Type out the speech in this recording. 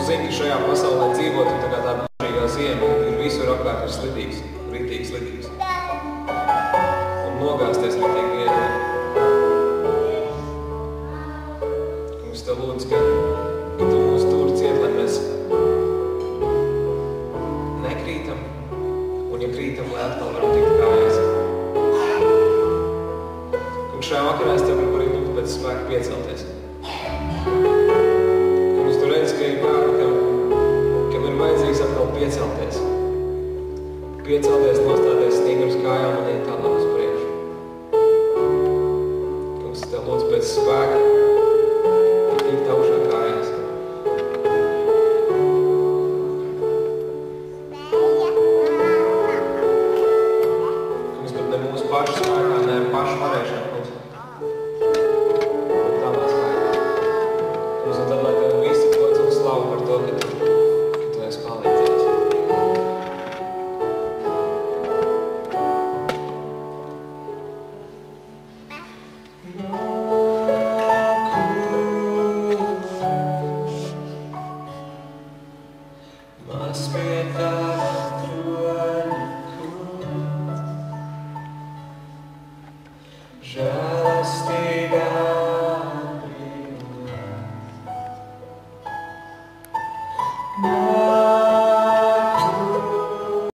zini, ka šajā pasaulē dzīvot, tā kā tāda mažīgā ziema, ir visur apkārt ir slidīgs, ritīgi slidīgs. Un nogāzties ritīgi viegli. Kungs, tev lūdzu, ka tu mūs tur ciet, lai mēs nekrītam, un ja krītam, lai atkal varam tikt kājās. Kungs, šajā vakarā es tev gribu arī lūgt pēc spēka piecelties. Kungs, tu redzi, ka ir kādi, kam ir vajadzīgs atkal piecelties. Piecelties, nostāties stingri uz kājām un iet tālāk uz priekšu. Kungs, tev lūdzu pēc spēka tikt augšā kājās. Kungs, bet ne mūsu pašu spēkā, ne pašu varēšana, kungs. Bet tavā spēkā. Kungs, un tad, lai tev visi gods un slavu par to, ka tu esi palīdzējis. No.